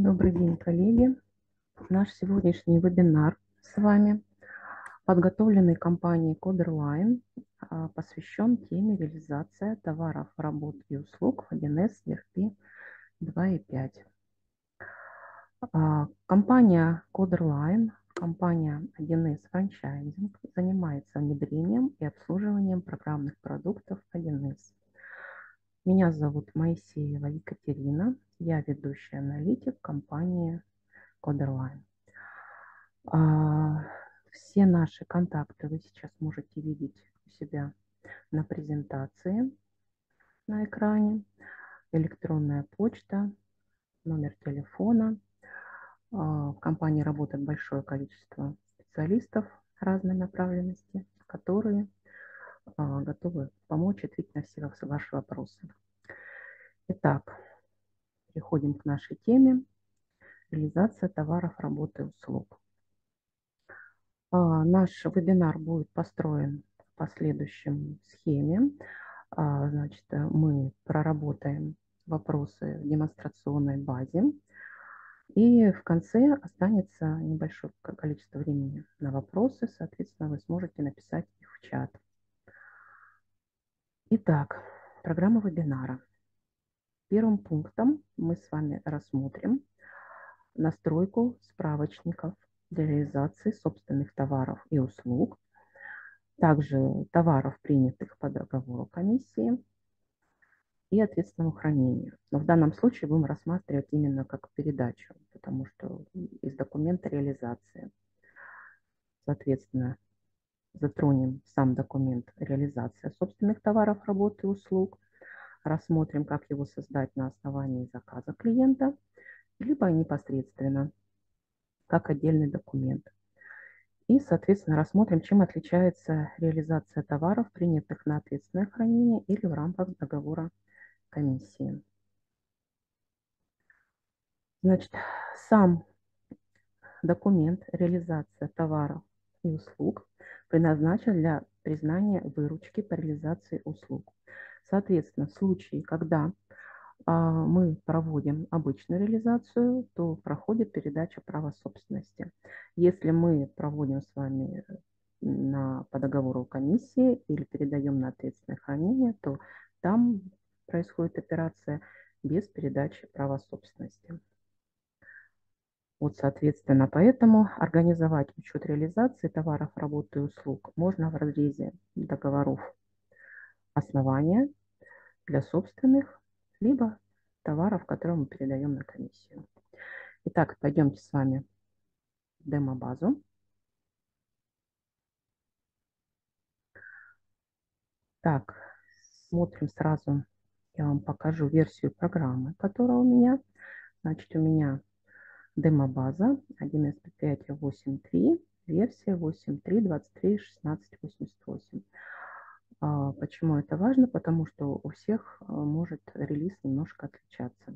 Добрый день, коллеги. Наш сегодняшний вебинар с вами, подготовленный компанией Coderline, посвящен теме реализация товаров, работ и услуг в 1С ERP 2.5. Компания Coderline, компания 1С франчайзинг, занимается внедрением и обслуживанием программных продуктов 1С. Меня зовут Моисеева Екатерина, я ведущий аналитик компании Coderline. Все наши контакты вы сейчас можете видеть у себя на презентации на экране. Электронная почта, номер телефона. В компании работает большое количество специалистов разной направленности, которые готовы помочь ответить на все ваши вопросы. Итак, переходим к нашей теме. Реализация товаров, работы и услуг. Наш вебинар будет построен по следующей схеме. Значит, мы проработаем вопросы в демонстрационной базе. И в конце останется небольшое количество времени на вопросы. Соответственно, вы сможете написать их в чат. Итак, программа вебинара. Первым пунктом мы с вами рассмотрим настройку справочников для реализации собственных товаров и услуг, также товаров, принятых по договору комиссии, и ответственному хранению. Но в данном случае будем рассматривать именно как передачу, потому что из документа реализации. Соответственно, затронем сам документ реализации собственных товаров, работ и услуг, рассмотрим, как его создать на основании заказа клиента, либо непосредственно как отдельный документ. И, соответственно, рассмотрим, чем отличается реализация товаров, принятых на ответственное хранение или в рамках договора комиссии. Значит, сам документ реализация товаров и услуг предназначен для признания выручки по реализации услуг. Соответственно, в случае, когда мы проводим обычную реализацию, то проходит передача права собственности. Если мы проводим с вами по договору комиссии или передаем на ответственное хранение, то там происходит операция без передачи права собственности. Вот, соответственно, поэтому организовать учет реализации товаров, работ и услуг можно в разрезе договоров основания для собственных, либо товаров, которые мы передаем на комиссию. Итак, пойдемте с вами в демо-базу. Так, смотрим сразу, я вам покажу версию программы, которая у меня. Значит, у меня демо-база 1С предприятия 8.3, версия 8.3.23.16.88. Почему это важно? Потому что у всех может релиз немножко отличаться.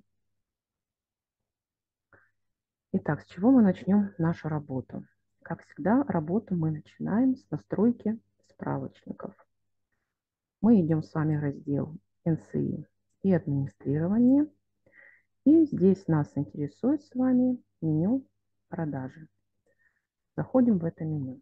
Итак, с чего мы начнем нашу работу? Как всегда, работу мы начинаем с настройки справочников. Мы идем с вами в раздел НСИ и администрирование. И здесь нас интересует с вами меню продажи. Заходим в это меню.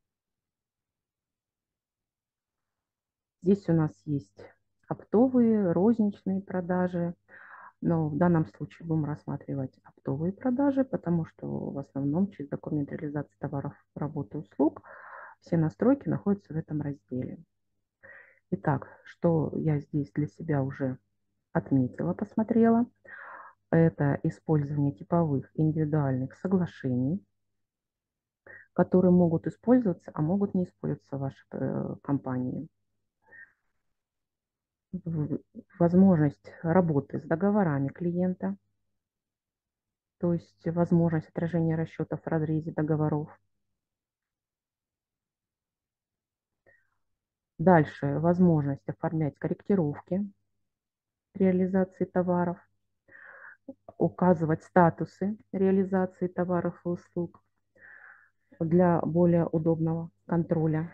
Здесь у нас есть оптовые, розничные продажи, но в данном случае будем рассматривать оптовые продажи, потому что в основном через документ реализации товаров, работ и услуг все настройки находятся в этом разделе. Итак, что я здесь для себя уже отметила, посмотрела, это использование типовых индивидуальных соглашений, которые могут использоваться, а могут не использоваться в вашей компании. Возможность работы с договорами клиента, то есть возможность отражения расчетов в разрезе договоров. Дальше возможность оформлять корректировки реализации товаров, указывать статусы реализации товаров и услуг для более удобного контроля.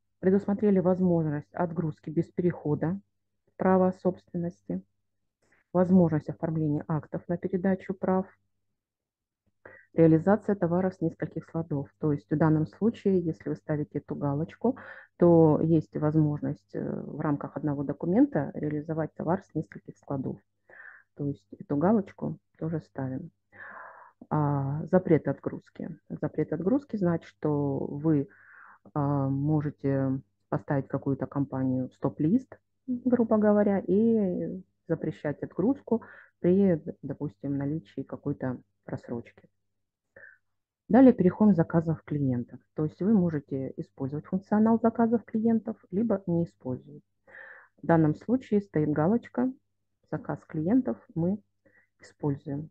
Предусмотрели возможность отгрузки без перехода права собственности, возможность оформления актов на передачу прав, реализация товаров с нескольких складов. То есть в данном случае, если вы ставите эту галочку, то есть возможность в рамках одного документа реализовать товар с нескольких складов. То есть эту галочку тоже ставим. Запрет отгрузки. Запрет отгрузки значит, что вы можете поставить какую-то компанию в стоп-лист, грубо говоря, и запрещать отгрузку при, допустим, наличии какой-то просрочки. Далее переходим к заказов клиентов. То есть вы можете использовать функционал заказов клиентов, либо не использовать. В данном случае стоит галочка «Заказ клиентов» мы используем.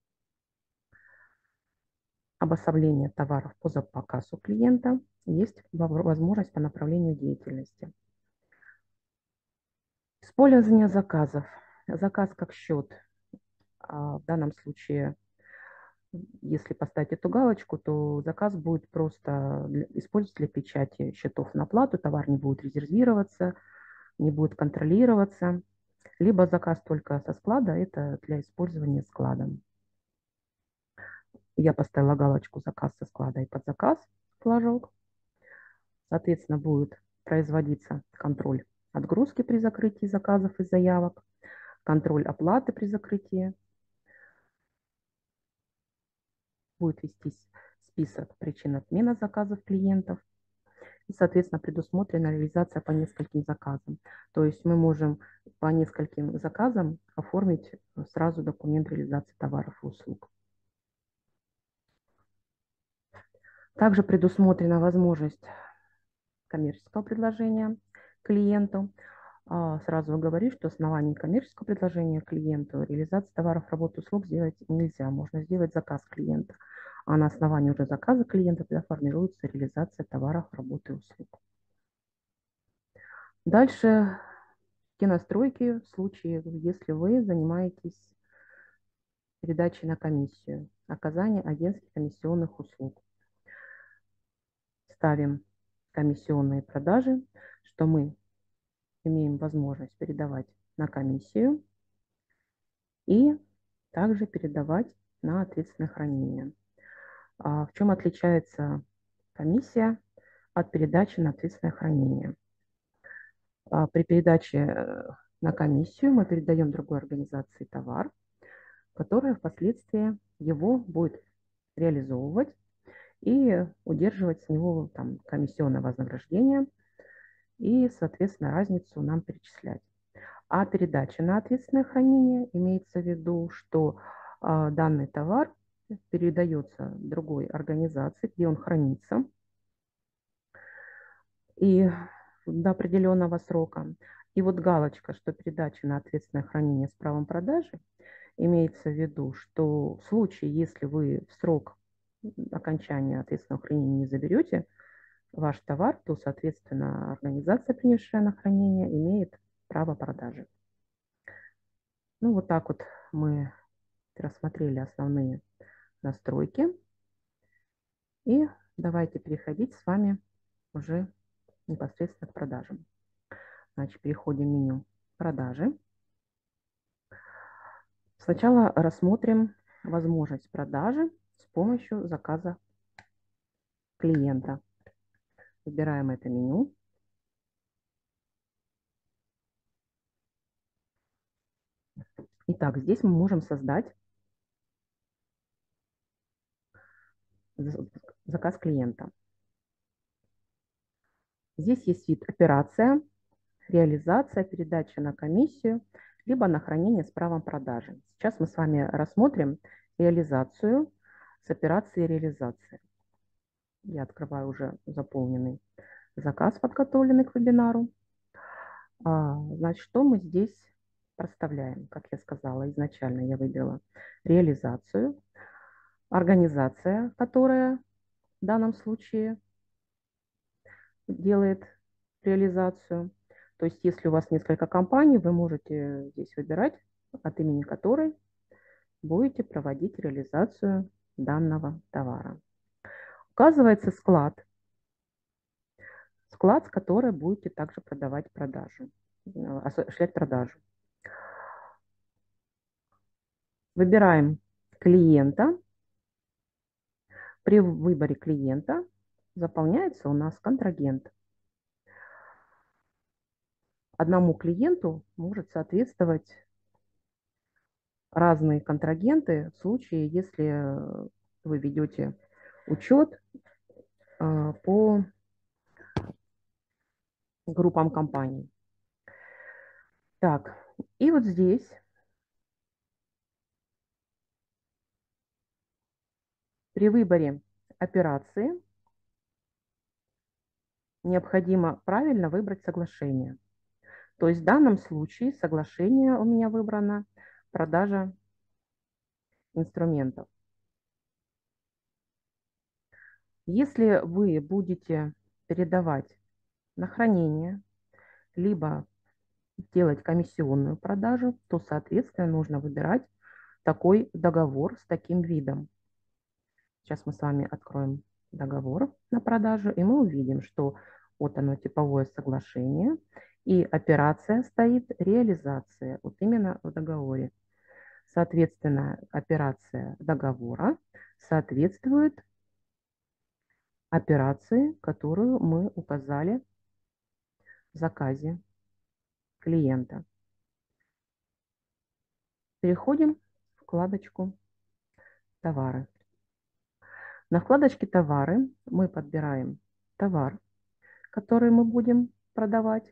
Обособление товаров по заказу клиента. Есть возможность по направлению деятельности. Использование заказов. Заказ как счет. В данном случае, если поставить эту галочку, то заказ будет просто использоваться для печати счетов на оплату, товар не будет резервироваться, не будет контролироваться. Либо заказ только со склада, это для использования складом. Я поставила галочку «Заказ со склада» и «Под заказ» флажок. Соответственно, будет производиться контроль отгрузки при закрытии заказов и заявок, контроль оплаты при закрытии. Будет вестись список причин отмены заказов клиентов. И, соответственно, предусмотрена реализация по нескольким заказам. То есть мы можем по нескольким заказам оформить сразу документ реализации товаров и услуг. Также предусмотрена возможность коммерческого предложения клиенту. Сразу говорю, что основанием коммерческого предложения клиенту реализации товаров, работ, услуг сделать нельзя. Можно сделать заказ клиента, а на основании уже заказа клиента тогда формируется реализация товаров, работ и услуг. Дальше те настройки в случае, если вы занимаетесь передачей на комиссию, оказание агентских комиссионных услуг. Ставим комиссионные продажи, что мы имеем возможность передавать на комиссию и также передавать на ответственное хранение. В чем отличается комиссия от передачи на ответственное хранение? При передаче на комиссию мы передаем другой организации товар, которая впоследствии его будет реализовывать и удерживать с него там комиссионное вознаграждение и, соответственно, разницу нам перечислять. А передача на ответственное хранение имеется в виду, что данный товар передается другой организации, где он хранится, и до определенного срока. И вот галочка, что передача на ответственное хранение с правом продажи, имеется в виду, что в случае, если вы в срок окончания ответственного хранения не заберете ваш товар, то, соответственно, организация, принявшая на хранение, имеет право продажи. Ну, вот так вот мы рассмотрели основные настройки. И давайте переходить с вами уже непосредственно к продажам. Значит, переходим в меню «Продажи». Сначала рассмотрим возможность продажи с помощью заказа клиента. Выбираем это меню. Итак, здесь мы можем создать заказ клиента. Здесь есть вид «Операция», «Реализация», «Передача на комиссию», либо на хранение с правом продажи. Сейчас мы с вами рассмотрим реализацию с операцией реализации. Я открываю уже заполненный заказ, подготовленный к вебинару. Значит, что мы здесь проставляем? Как я сказала, изначально я выбрала реализацию, организация, которая в данном случае делает реализацию. То есть, если у вас несколько компаний, вы можете здесь выбирать, от имени которой будете проводить реализацию данного товара. Указывается склад, с которой будете также продавать продажу, осуществлять продажу. Выбираем клиента. При выборе клиента заполняется у нас контрагент. Одному клиенту может соответствовать разные контрагенты в случае, если вы ведете учет по группам компаний. Так, и вот здесь при выборе операции необходимо правильно выбрать соглашение. То есть в данном случае соглашение у меня выбрано продажа инструментов. Если вы будете передавать на хранение, либо делать комиссионную продажу, то, соответственно, нужно выбирать такой договор с таким видом. Сейчас мы с вами откроем договор на продажу, и мы увидим, что вот оно типовое соглашение, и операция стоит реализация, вот именно в договоре. Соответственно, операция договора соответствует операции, которую мы указали в заказе клиента. Переходим в вкладочку «Товары». На вкладочке «Товары» мы подбираем товар, который мы будем продавать.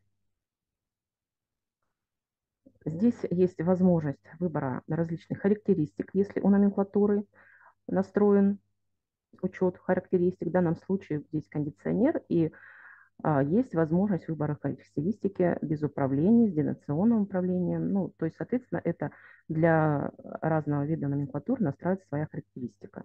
Здесь есть возможность выбора различных характеристик, если у номенклатуры настроен учет характеристик. В данном случае здесь кондиционер, и есть возможность выбора характеристики без управления, с дистанционным управлением. Ну, то есть, соответственно, это для разного вида номенклатуры настраивается своя характеристика.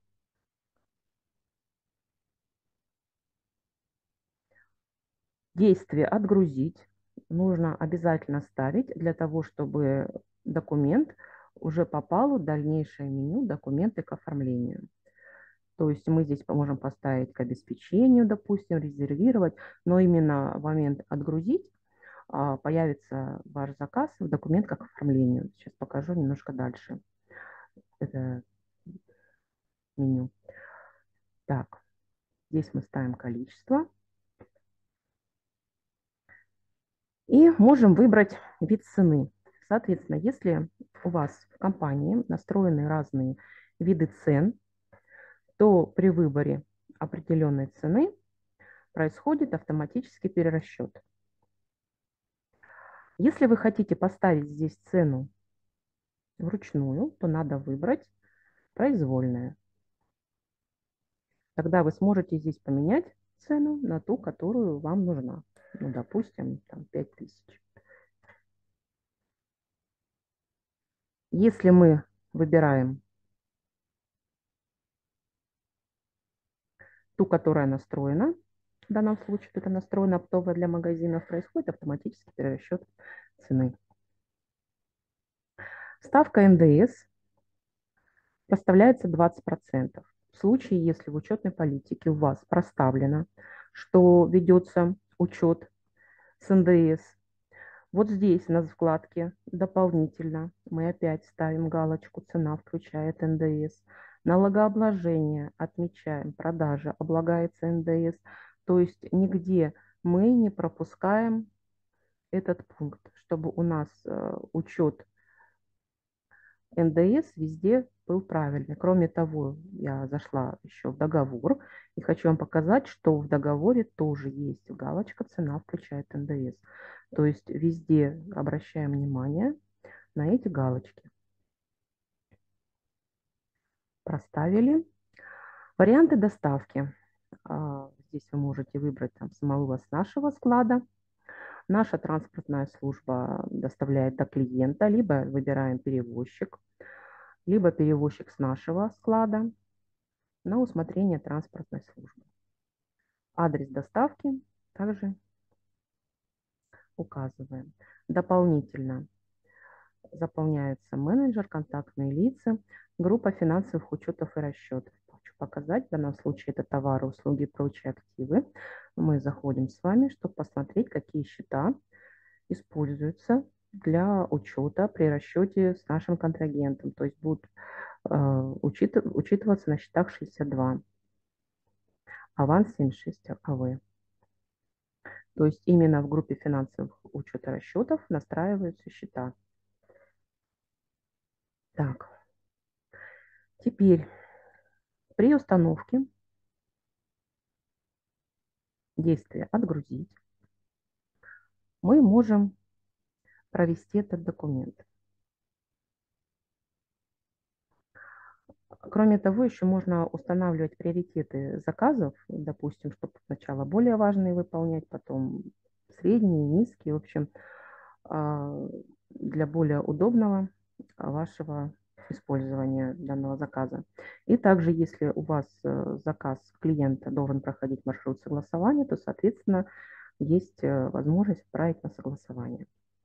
Действие «Отгрузить» нужно обязательно ставить для того, чтобы документ уже попал в дальнейшее меню «Документы к оформлению». То есть мы здесь можем поставить к обеспечению, допустим, резервировать, но именно в момент «Отгрузить» появится ваш заказ в документ как оформлению. Сейчас покажу немножко дальше это меню. Так, здесь мы ставим количество. И можем выбрать вид цены. Соответственно, если у вас в компании настроены разные виды цен, то при выборе определенной цены происходит автоматический перерасчет. Если вы хотите поставить здесь цену вручную, то надо выбрать произвольная. Тогда вы сможете здесь поменять цену на ту, которую вам нужна. Ну, допустим, там 5000. Если мы выбираем ту, которая настроена, в данном случае это настроено оптово для магазинов, происходит автоматический перерасчет цены. Ставка НДС проставляется 20%. В случае, если в учетной политике у вас проставлено, что ведется учет с НДС, вот здесь на вкладке дополнительно мы опять ставим галочку «Цена включает НДС». Налогообложение отмечаем «Продажа облагается НДС». То есть нигде мы не пропускаем этот пункт, чтобы у нас учет НДС везде был правильный. Кроме того, я зашла еще в договор и хочу вам показать, что в договоре тоже есть галочка «Цена включает НДС». То есть везде обращаем внимание на эти галочки. Проставили. Варианты доставки. Здесь вы можете выбрать там самовывоз с нашего склада. Наша транспортная служба доставляет до клиента, либо выбираем перевозчик, либо перевозчик с нашего склада на усмотрение транспортной службы. Адрес доставки также указываем. Дополнительно заполняется менеджер, контактные лица, группа финансовых учетов и расчетов. Хочу показать, в данном случае это товары, услуги и прочие активы. Мы заходим с вами, чтобы посмотреть, какие счета используются для учета при расчете с нашим контрагентом. То есть будут учитываться на счетах 62, аванс 76 АВ. То есть именно в группе финансовых учета расчетов настраиваются счета. Так, теперь при установке действия «Отгрузить» мы можем провести этот документ. Кроме того, еще можно устанавливать приоритеты заказов, допустим, чтобы сначала более важные выполнять, потом средние, низкие, в общем, а, для более удобного вашего использования данного заказа. И также, если у вас заказ клиента должен проходить маршрут согласования, то, соответственно, есть возможность отправить на согласование.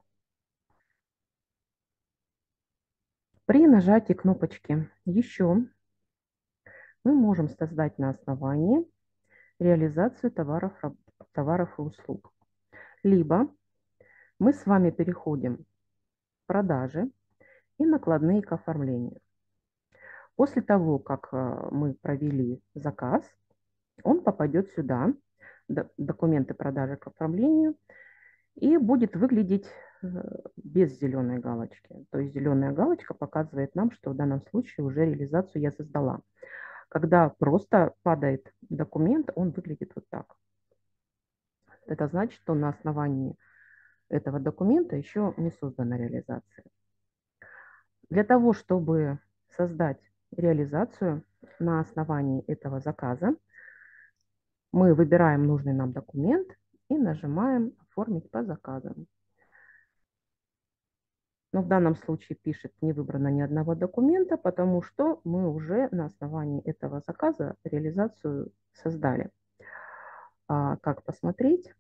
При нажатии кнопочки «Еще» мы можем создать на основании реализацию товаров и услуг. Либо мы с вами переходим в продажи и накладные к оформлению. После того, как мы провели заказ, он попадет сюда, документы продажи к оформлению, и будет выглядеть без зеленой галочки. То есть зеленая галочка показывает нам, что в данном случае уже реализацию я создала. Когда просто падает документ, он выглядит вот так. Это значит, что на основании этого документа еще не создана реализация. Для того, чтобы создать реализацию на основании этого заказа, мы выбираем нужный нам документ и нажимаем «Оформить по заказам». Но в данном случае пишет «Не выбрано ни одного документа», потому что мы уже на основании этого заказа реализацию создали. Как посмотреть?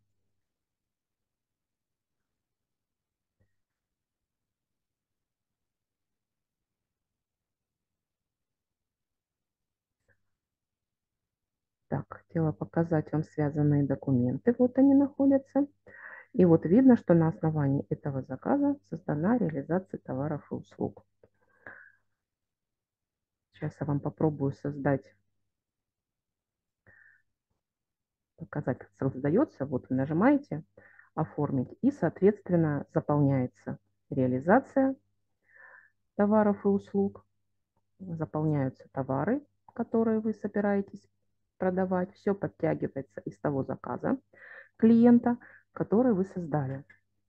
Так, хотела показать вам связанные документы. Вот они находятся. И вот видно, что на основании этого заказа создана реализация товаров и услуг. Сейчас я вам попробую показать, как создается. Вот вы нажимаете «Оформить», и, соответственно, заполняется реализация товаров и услуг, заполняются товары, которые вы собираетесь продавать. Все подтягивается из того заказа клиента, который вы создали.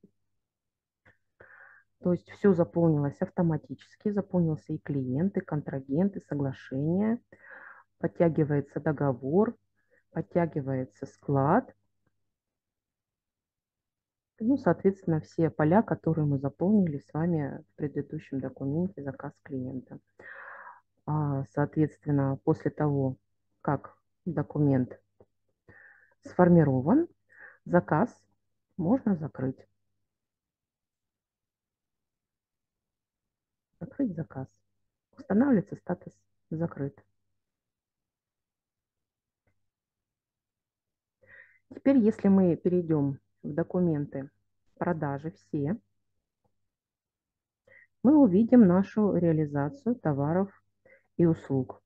То есть все заполнилось автоматически, заполнился и клиент, и контрагент, и соглашение, подтягивается договор, подтягивается склад. Ну, соответственно, все поля, которые мы заполнили с вами в предыдущем документе «Заказ клиента». Соответственно, после того, как документ сформирован, заказ можно закрыть. Закрыть заказ. Устанавливается статус «Закрыт». Теперь, если мы перейдем в документы продажи все, мы увидим нашу реализацию товаров и услуг.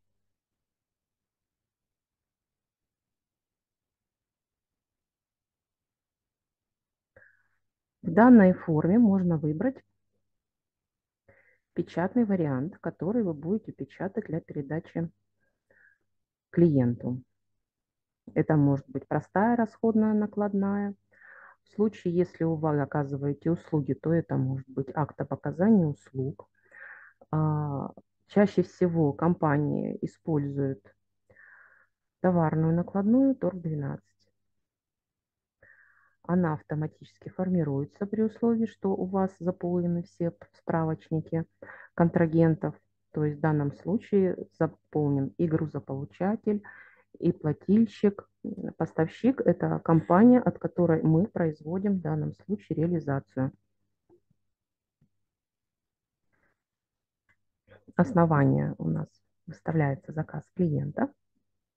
В данной форме можно выбрать печатный вариант, который вы будете печатать для передачи клиенту. Это может быть простая расходная накладная. В случае, если вы оказываете услуги, то это может быть акт об оказании услуг. Чаще всего компании используют товарную накладную торг-12. Она автоматически формируется при условии, что у вас заполнены все справочники контрагентов. То есть в данном случае заполнен и грузополучатель, и плательщик. Поставщик – это компания, от которой мы производим в данном случае реализацию. Основание у нас выставляется заказ клиента.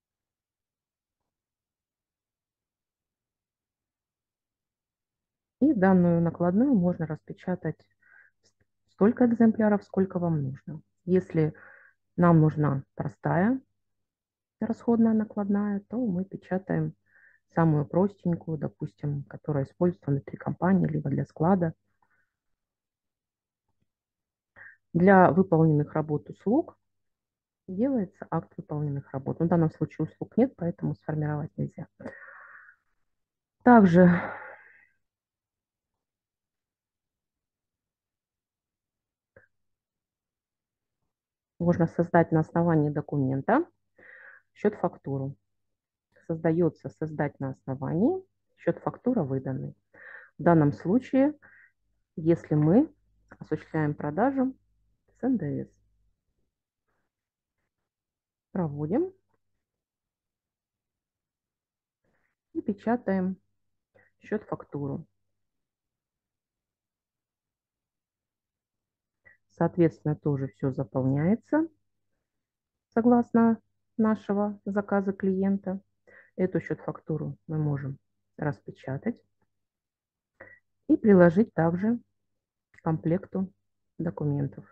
И И данную накладную можно распечатать столько экземпляров, сколько вам нужно. Если нам нужна простая расходная накладная, то мы печатаем самую простенькую, допустим, которая используется внутри компании, либо для склада. Для выполненных работ услуг делается акт выполненных работ. В данном случае услуг нет, поэтому сформировать нельзя. Также можно создать на основании документа счет-фактуру. Создается создать на основании счет-фактура выданный. В данном случае, если мы осуществляем продажу с НДС. Проводим и печатаем счет-фактуру. Соответственно, тоже все заполняется согласно нашего заказа клиента. Эту счет-фактуру мы можем распечатать и приложить также к комплекту документов.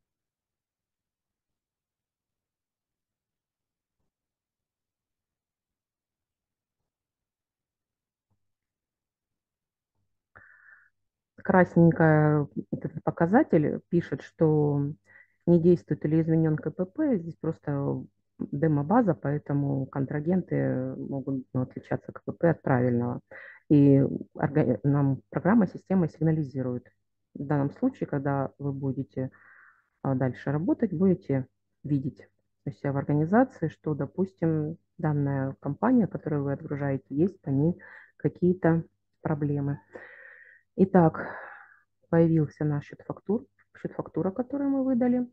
Красненько этот показатель пишет, что не действует или изменен КПП. Здесь просто демо-база, поэтому контрагенты могут отличаться КПП от правильного. И нам программа, система сигнализирует. В данном случае, когда вы будете дальше работать, будете видеть у себя в организации, что, допустим, данная компания, которую вы отгружаете, есть по ней какие-то проблемы. Итак, появился наш счет-фактура, которую мы выдали.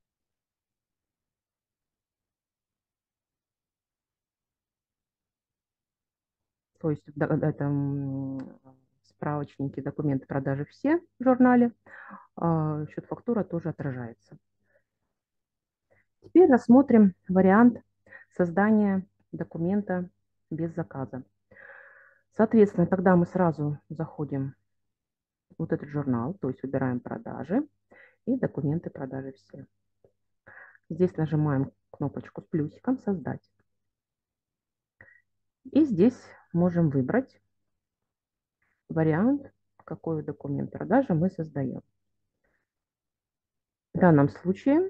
То есть в этом справочнике документы продажи все в журнале, счет-фактура тоже отражается. Теперь рассмотрим вариант создания документа без заказа. Соответственно, тогда мы сразу заходим в вот этот журнал, то есть выбираем продажи и документы продажи все. Здесь нажимаем кнопочку с плюсиком «Создать». И здесь можем выбрать вариант, какой документ продажи мы создаем. В данном случае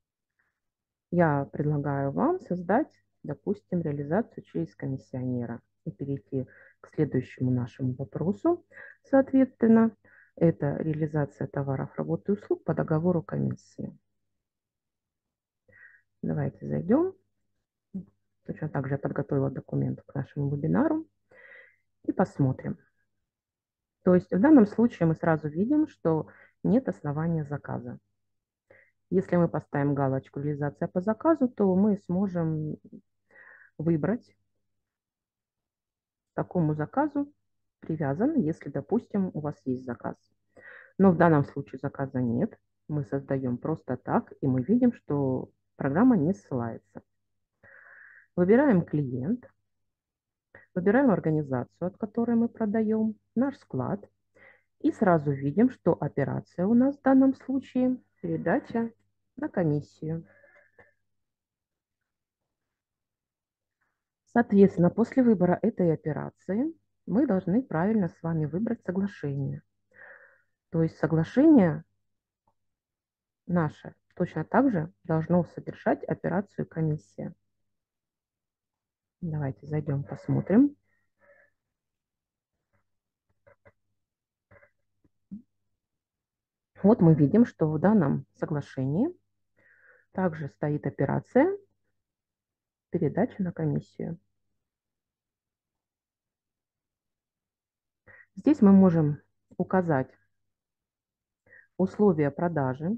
я предлагаю вам создать, допустим, реализацию через комиссионера и перейти к следующему нашему вопросу. Соответственно, это реализация товаров, работ и услуг по договору комиссии. Давайте зайдем. Точно так же я подготовила документ к нашему вебинару и посмотрим. То есть в данном случае мы сразу видим, что нет основания заказа. Если мы поставим галочку «Реализация по заказу», то мы сможем выбрать к такому заказу привязан, если, допустим, у вас есть заказ. Но в данном случае заказа нет. Мы создаем просто так, и мы видим, что программа не ссылается. Выбираем клиент, выбираем организацию, от которой мы продаем, наш склад, и сразу видим, что операция у нас в данном случае передача на комиссию. Соответственно, после выбора этой операции мы должны правильно с вами выбрать соглашение. То есть соглашение наше точно так же должно содержать операцию комиссия. Давайте зайдем, посмотрим. Вот мы видим, что в данном соглашении также стоит операция передачи на комиссию. Здесь мы можем указать условия продажи.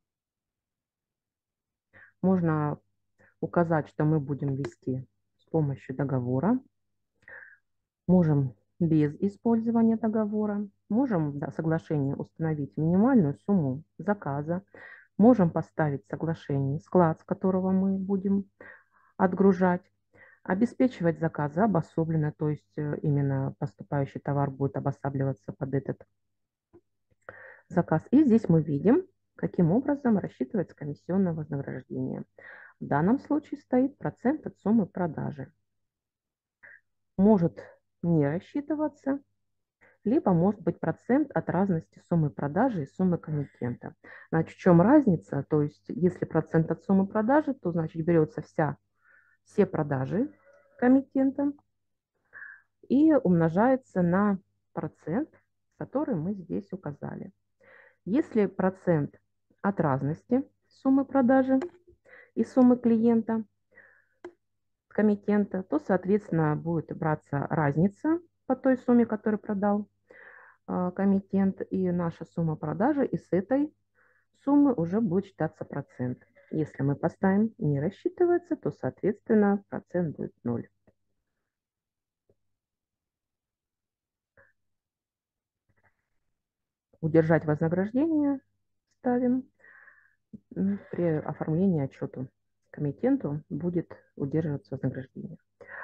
Можно указать, что мы будем вести с помощью договора. Можем без использования договора. Можем в соглашении установить минимальную сумму заказа. Можем поставить в соглашении склад, с которого мы будем отгружать. Обеспечивать заказы обособленно, то есть именно поступающий товар будет обосабливаться под этот заказ. И здесь мы видим, каким образом рассчитывается комиссионное вознаграждение. В данном случае стоит процент от суммы продажи. Может не рассчитываться, либо может быть процент от разности суммы продажи и суммы коммитента. Значит, в чем разница? То есть, если процент от суммы продажи, то, значит, берется все продажи коммитента и умножается на процент, который мы здесь указали. Если процент от разности суммы продажи и суммы клиента, коммитента, то, соответственно, будет браться разница по той сумме, которую продал коммитент, и наша сумма продажи, и с этой суммы уже будет считаться процент. Если мы поставим не рассчитывается, то, соответственно, процент будет 0. Удержать вознаграждение ставим. При оформлении отчета коммитенту будет удерживаться вознаграждение.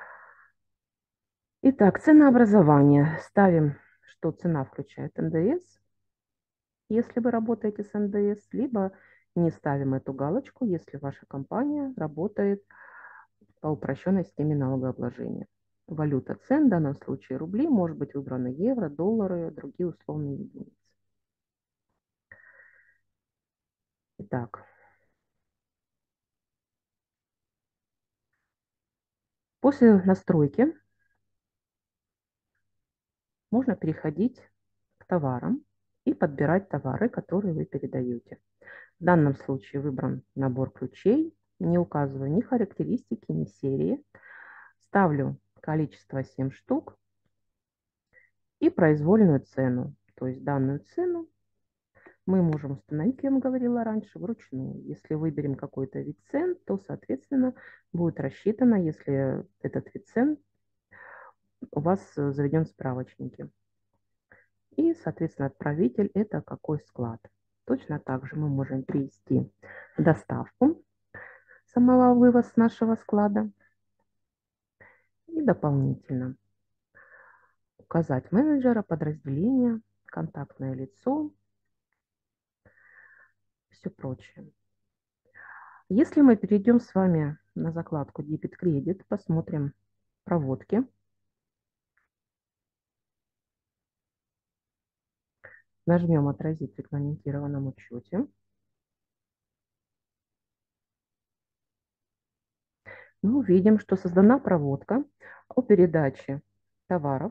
Итак, ценообразование. Ставим, что цена включает НДС, если вы работаете с НДС, либо не ставим эту галочку, если ваша компания работает по упрощенной системе налогообложения. Валюта цен, в данном случае рубли, может быть выбраны евро, доллары, другие условные единицы. Итак, после настройки можно переходить к товарам и подбирать товары, которые вы передаете. В данном случае выбран набор ключей, не указываю ни характеристики, ни серии. Ставлю количество 7 штук и произвольную цену. То есть данную цену мы можем установить, как я вам говорила раньше, вручную. Если выберем какой-то вид цен, то, соответственно, будет рассчитано, если этот вид цен у вас заведен в справочнике. И, соответственно, отправитель– это какой склад. Точно так же мы можем привести доставку самого вывоз нашего склада и дополнительно указать менеджера, подразделения, контактное лицо, все прочее. Если мы перейдем с вами на закладку дебет-кредит, посмотрим проводки, нажмем «Отразить в регламентированном учете», мы увидим, что создана проводка о передаче товаров.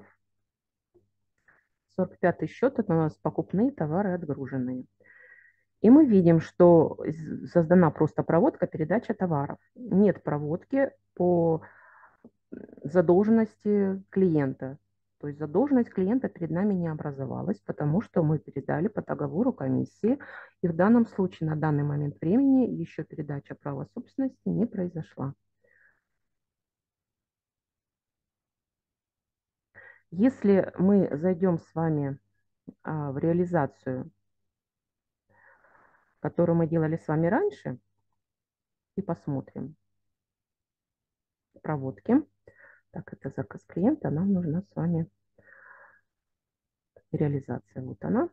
45-й счет– это у нас покупные товары отгруженные. И мы видим, что создана просто проводка передача товаров. Нет проводки по задолженности клиента. То есть задолженность клиента перед нами не образовалась, потому что мы передали по договору комиссии, и в данном случае на данный момент времени еще передача права собственности не произошла. Если мы зайдем с вами в реализацию, которую мы делали с вами раньше, и посмотрим проводки. Так, это заказ клиента, нам нужна с вами реализация. Вот она.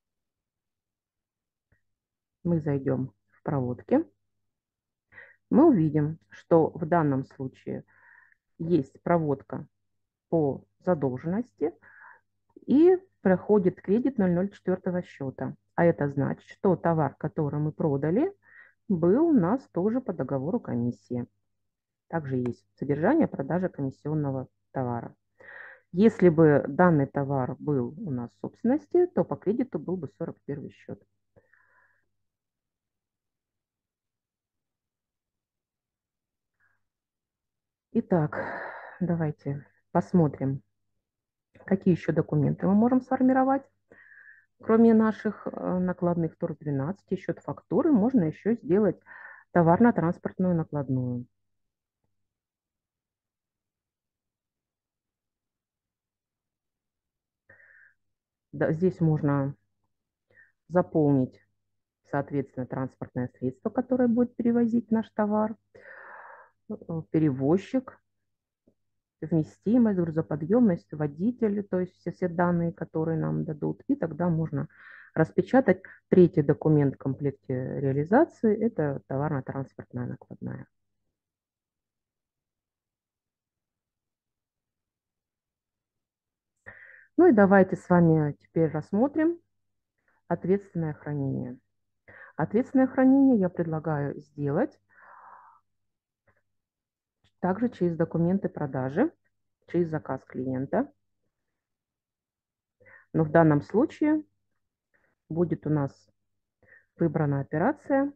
Мы зайдем в проводки. Мы увидим, что в данном случае есть проводка по задолженности и проходит кредит 004 счета. А это значит, что товар, который мы продали, был у нас тоже по договору комиссии. Также есть содержание продажи комиссионного товара. Если бы данный товар был у нас в собственности, то по кредиту был бы 41 счет. Итак, давайте посмотрим, какие еще документы мы можем сформировать. Кроме наших накладных ТОР-12 и счет фактуры, можно еще сделать товарно-транспортную накладную. Да, здесь можно заполнить, соответственно, транспортное средство, которое будет перевозить наш товар, перевозчик, вместимость, грузоподъемность, водитель, то есть все данные, которые нам дадут. И тогда можно распечатать. Третий документ в комплекте реализации – это товарно-транспортная накладная. Ну и давайте с вами теперь рассмотрим ответственное хранение. Ответственное хранение я предлагаю сделать также через документы продажи, через заказ клиента. Но в данном случае будет у нас выбрана операция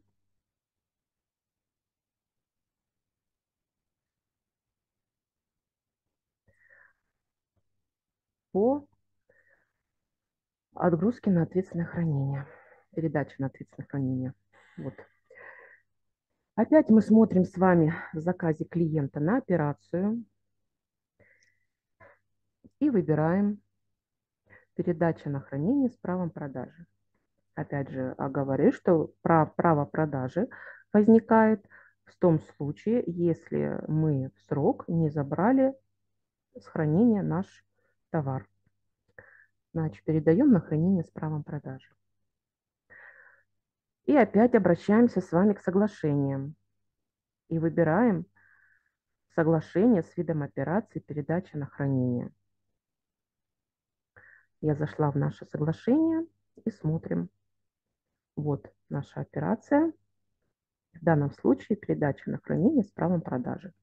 по отгрузке на ответственное хранение, передача на ответственное хранение. Вот. Опять мы смотрим с вами в заказе клиента на операцию и выбираем передача на хранение с правом продажи. Опять же, оговорюсь, что право продажи возникает в том случае, если мы в срок не забрали с хранения наш товар. Значит, передаем на хранение с правом продажи. И опять обращаемся с вами к соглашениям и выбираем соглашение с видом операции передачи на хранение. Я зашла в наше соглашение и смотрим. Вот наша операция. В данном случае передача на хранение с правом продажи.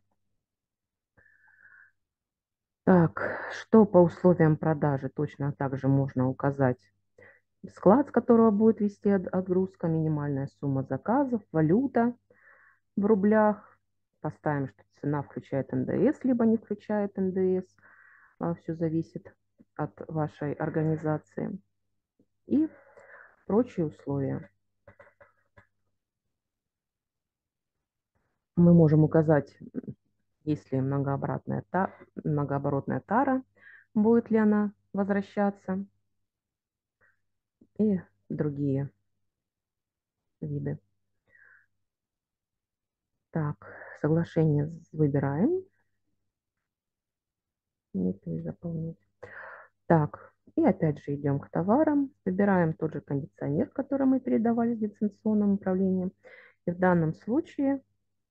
Так, что по условиям продажи? Точно так же можно указать склад, с которого будет вести отгрузка, минимальная сумма заказов, валюта в рублях. Поставим, что цена включает НДС, либо не включает НДС. Все зависит от вашей организации. И прочие условия. Мы можем указать, если многооборотная тара, будет ли она возвращаться, и другие виды. Так, соглашение выбираем. Нет, не заполнить. Так, и опять же идем к товарам. Выбираем тот же кондиционер, который мы передавали с дистанционным управлением. И в данном случае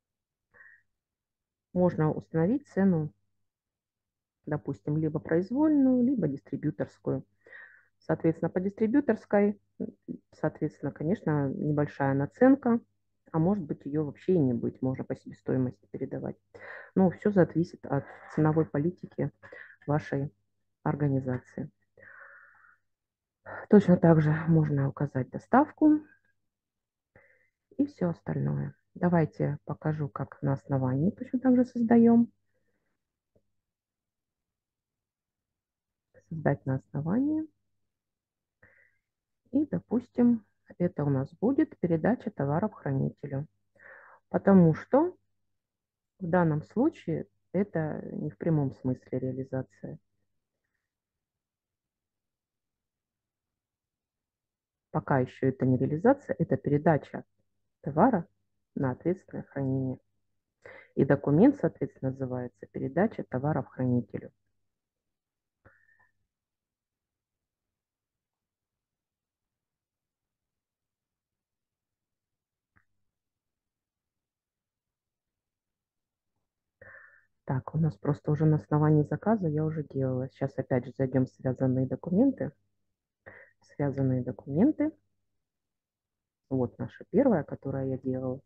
можно установить цену, допустим, либо произвольную, либо дистрибьюторскую. Соответственно, по дистрибьюторской, соответственно, конечно, небольшая наценка, а может быть ее вообще и не быть, можно по себестоимости передавать. Но все зависит от ценовой политики вашей организации. Точно так же можно указать доставку и все остальное. Давайте покажу, как на основании точно так же создаем. Создать на основании. И, допустим, это у нас будет передача товаров хранителю. Потому что в данном случае это не в прямом смысле реализация. Пока еще это не реализация, это передача товара на ответственное хранение. И документ, соответственно, называется передача товаров хранителю. Так, у нас просто уже на основании заказа я уже делала. Сейчас опять же зайдем в связанные документы. Связанные документы. Вот наша первая, которую я делала.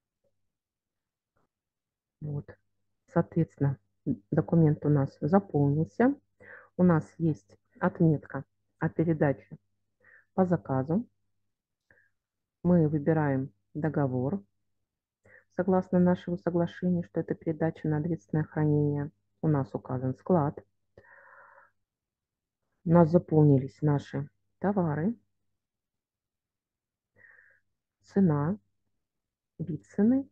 Вот. Соответственно, документ у нас заполнился. У нас есть отметка о передаче по заказу. Мы выбираем договор, согласно нашему соглашению, что это передача на ответственное хранение. У нас указан склад. У нас заполнились наши товары, цена, вид цены,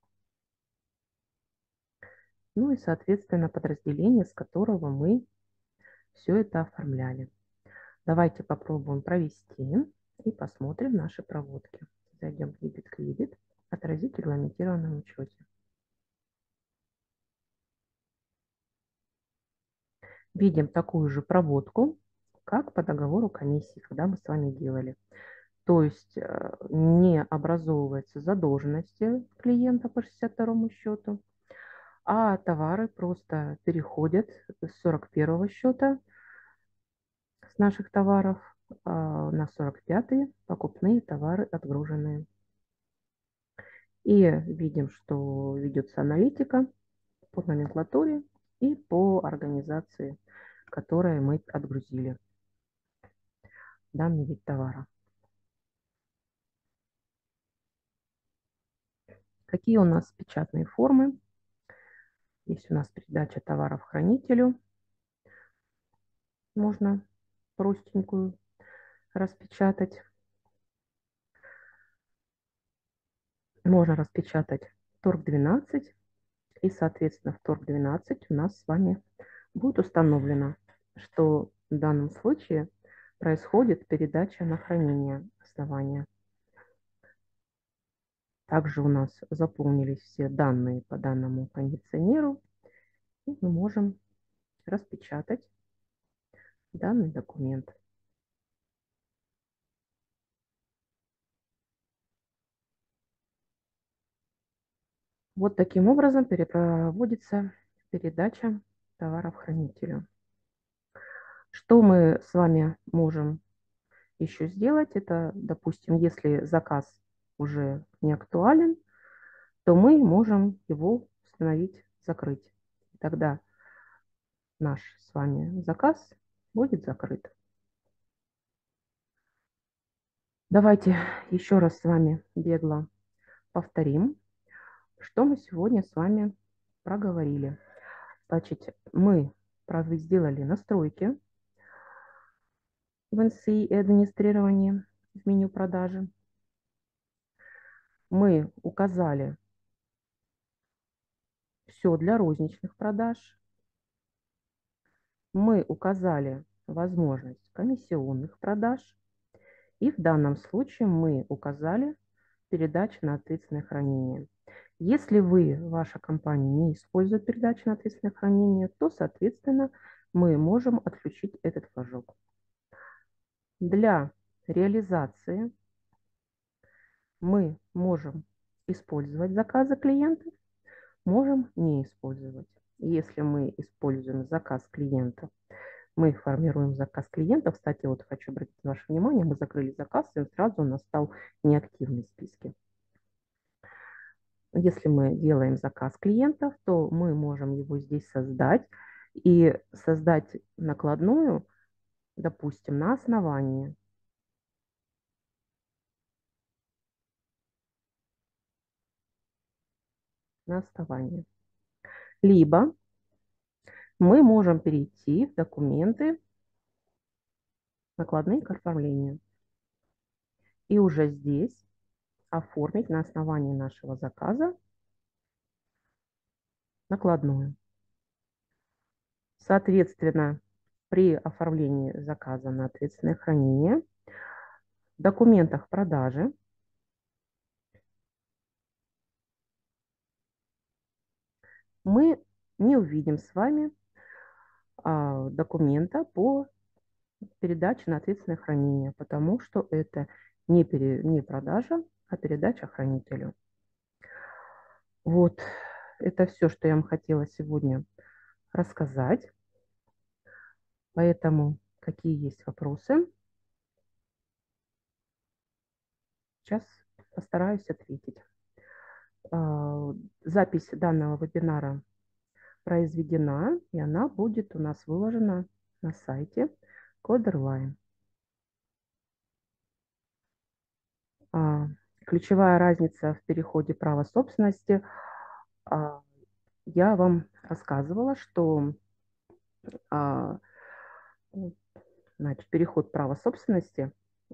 ну и, соответственно, подразделение, с которого мы все это оформляли. Давайте попробуем провести и посмотрим наши проводки. Зайдем в дебет кредит, отразить в регламентированном учете. видим такую же проводку, как по договору комиссии, когда мы с вами делали. То есть не образовывается задолженности клиента по 62 счету, а товары просто переходят с 41 счета с наших товаров на 45 покупные товары отгруженные. И видим, что ведется аналитика по номенклатуре и по организации, которые мы отгрузили данный вид товара. Какие у нас печатные формы? Есть у нас передача товаров хранителю. Можно простенькую распечатать. Можно распечатать торг 12. И, соответственно, в торг 12 у нас с вами будет установлено, что в данном случае происходит передача на хранение основания. Также у нас заполнились все данные по данному кондиционеру, и мы можем распечатать данный документ. Вот таким образом проводится передача товаров хранителю. Что мы с вами можем еще сделать? Это, допустим, если заказ уже не актуален, то мы можем его установить, закрыть. Тогда наш с вами заказ будет закрыт. Давайте еще раз с вами бегло повторим, что мы сегодня с вами проговорили. Значит, мы сделали настройки в NCI и администрировании в меню продажи. Мы указали все для розничных продаж. Мы указали возможность комиссионных продаж. И в данном случае мы указали передачу на ответственное хранение. Если вы, ваша компания, не использует передачу на ответственное хранение, то, соответственно, мы можем отключить этот флажок. Для реализации мы можем использовать заказы клиентов, можем не использовать. Если мы используем заказ клиента, мы формируем заказ клиента. Кстати, вот хочу обратить ваше внимание, мы закрыли заказ, и сразу у нас стал неактивный в списке. Если мы делаем заказ клиентов, то мы можем его здесь создать и создать накладную, допустим, на основании. На основании. Либо мы можем перейти в документы, накладные к оформлению. И уже здесь оформить на основании нашего заказа накладную. Соответственно, при оформлении заказа на ответственное хранение в документах продажи мы не увидим с вами документа по передаче на ответственное хранение, потому что это не продажа, а передача хранителю. Вот, это все, что я вам хотела сегодня рассказать. Поэтому какие есть вопросы? Сейчас постараюсь ответить. Запись данного вебинара произведена, и она будет у нас выложена на сайте Coderline. Ключевая разница в переходе права собственности. Я вам рассказывала, что значит, переход права собственности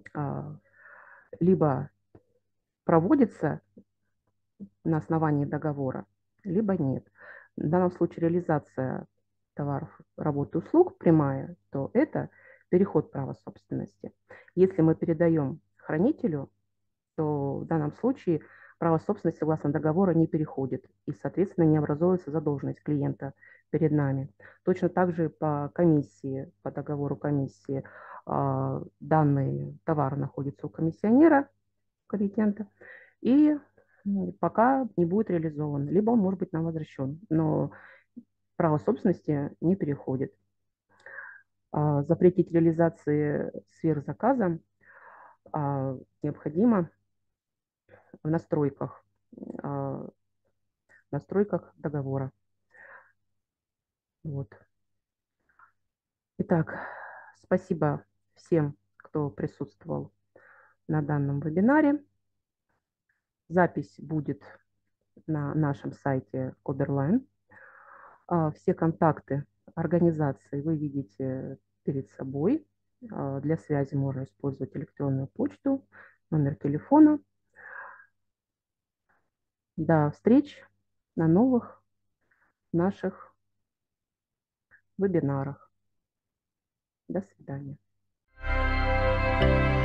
либо проводится на основании договора, либо нет. В данном случае реализация товаров, работ и услуг прямая, то это переход права собственности. Если мы передаем хранителю, то в данном случае право собственности согласно договора не переходит и, соответственно, не образуется задолженность клиента перед нами. Точно так же по комиссии, по договору комиссии, данный товар находится у комиссионера, комитента, и пока не будет реализован, либо он может быть нам возвращен, но право собственности не переходит. Запретить реализации сверхзаказа необходимо в а, настройках договора. Вот. Итак, спасибо всем, кто присутствовал на данном вебинаре. Запись будет на нашем сайте Кодерлайн. Все контакты организации вы видите перед собой. Для связи можно использовать электронную почту, номер телефона. До встреч на новых наших вебинарах. До свидания.